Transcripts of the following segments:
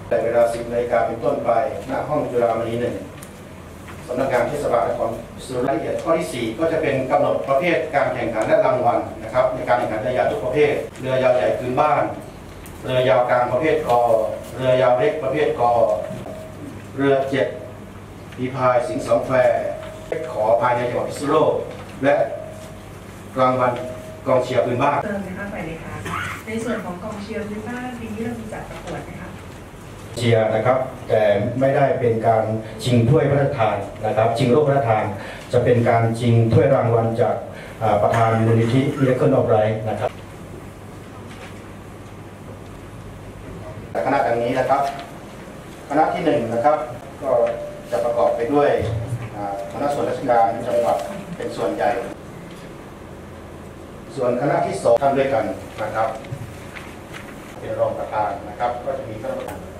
แต่เวลา10 นาฬิกาเป็นต้นไปณห้องจุฬามณี 1สำนักงานเทศบาลนครพิษณุโลกรายละเอียดข้อที่ 4ก็จะเป็นกำหนดประเภทการแข่งขันและรางวัลนะครับในการแข่งขันเรือยาวทุกประเภทเรือยาวใหญ่พื้นบ้านเรือยาวกลางประเภทกเรือยาวเล็กประเภทกเรือเจ็ตฝีพายสิงห์สองแควขอภายในจังหวัดพิษณุโลกและรางวัลกองเชียร์พื้นบ้านเติมนะคะไปเลยค่ะในส่วนของกองเชียร์พื้นบ้านปีนี้เรามีจัดประกวดนะคะเชียร์นะครับแต่ไม่ได้เป็นการชิงถ้วยพระราชทานนะครับชิงโล่พระราชทานจะเป็นการชิงถ้วยรางวัลจากประธานมูลนิธิมิราเคิลออฟไลฟ์นะครับคณะดังนี้นะครับคณะที่1นะครับก็จะประกอบไปด้วยคณะส่วนราชการจังหวัดเป็นส่วนใหญ่ส่วนคณะที่2ทำด้วยกันนะครับเป็นรองประธานนะครับก็จะมีคณะประธาน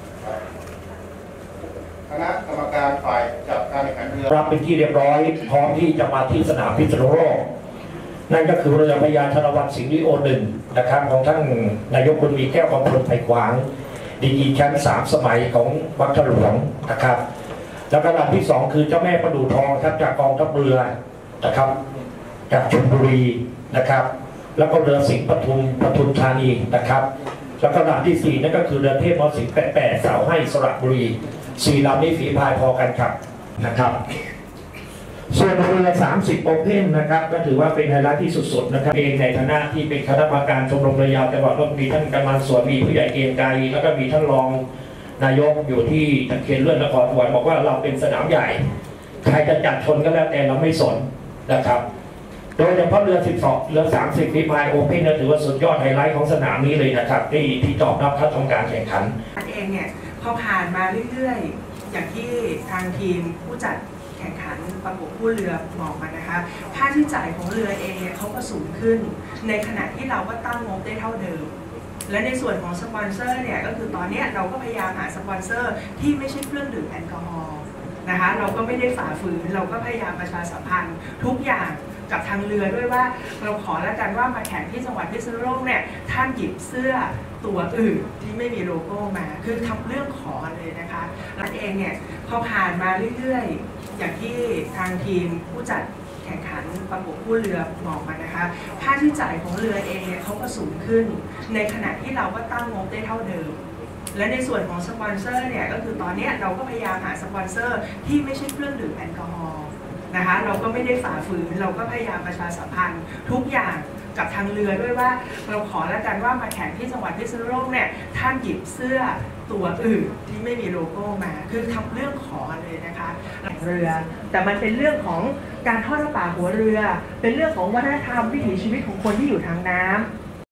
คณะกรรมการฝ่ายจัดการแข่งขันเรือรับเป็นที่เรียบร้อยพร้อมที่จะมาที่สนามพิษณุโลกนั่นก็คือเรือพญาชลวันสิงห์ลิโอ1นะครับของท่านนายกบุญมีแก้วกองพลไผ่ขวางดีกรีแชมป์3 สมัยของวัดฉลองนะครับแล้วก็ลำที่2คือเจ้าแม่ประดู่ทองครับจากกองทัพเรือนะครับจากชลบุรีนะครับแล้วก็เรือสิงห์ปทุมธานีนะครับแล้วก็ลำที่4นั่นก็คือเรือเทพมสิงห์88สาวให้สระบุรี4 ลำนี้ฝีพายพอกันครับนะครับส่วนเรือ30 โอเพ่นนะครับก็ถือว่าเป็นไฮไลท์ที่สุดๆนะครับเองในฐานะที่เป็นคณะกรรมการชมรมเรือยาวจังหวัดลบบุรีท่านกำนันสวนมีผู้ใหญ่เกรียงไกรแล้วก็มีท่านรองนายกอยู่ที่ตะเคียนเลื่อนนครสวรรค์บอกว่าเราเป็นสนามใหญ่ใครจะจัดชนก็แล้วแต่เราไม่สนนะครับโดยเฉพาะเรือ12เรือ30ฝีพายโอเพ่นถือว่าสุดยอดไฮไลท์ของสนามนี้เลยนะครับที่ตอบรับเข้าทำการแข่งขันเองเนี่ยพอผ่านมาเรื่อยๆอย่างที่ทางทีมผู้จัดแข่งขันประกบคู่เรือบอกมานะคะค่าใช้จ่ายของเรือเองเนี่ยเขาก็สูงขึ้นในขณะที่เราก็ตั้งงบได้เท่าเดิมและในส่วนของสปอนเซอร์เนี่ยก็คือตอนนี้เราก็พยายามหาสปอนเซอร์ที่ไม่ใช่เครื่องดื่มแอลกอฮอล์นะคะเราก็ไม่ได้ฝ่าฝืนเราก็พยายามประชาสัมพันธ์ทุกอย่างกับทางเรือด้วยว่าเราขอแล้วกันว่ามาแข่งที่จังหวัดพิษณุโลกเนี่ยท่านหยิบเสื้อตัวอื่นที่ไม่มีโลโก้มาคือทำเรื่องขอเลยนะคะแล้วเองเนี่ยพอผ่านมาเรื่อยๆอย่างที่ทางทีมผู้จัดแข่งขันประกบคู่เรือบอกมานะคะค่าใช้จ่ายของเรือเองเนี่ยเขาก็สูงขึ้นในขณะที่เราก็ตั้งงบได้เท่าเดิมและในส่วนของสปอนเซอร์เนี่ยก็คือตอนนี้เราก็พยายามหาสปอนเซอร์ที่ไม่ใช่เครื่องดื่มแอลกอฮอล์นะคะเราก็ไม่ได้ฝ่าฝืนเราก็พยายามประชาสัมพันธ์ทุกอย่างกับทางเรือด้วยว่าเราขอแล้วกันว่ามาแข่งที่จังหวัดพิษณุโลกเนี่ยท่านหยิบเสื้อตัวอื่นที่ไม่มีโลโก้มาคือทำเรื่องขอเลยนะคะเรือแต่มันเป็นเรื่องของการทอดผ้าป่าหัวเรือเป็นเรื่องของวัฒนธรรมวิถีชีวิตของคนที่อยู่ทางน้ำ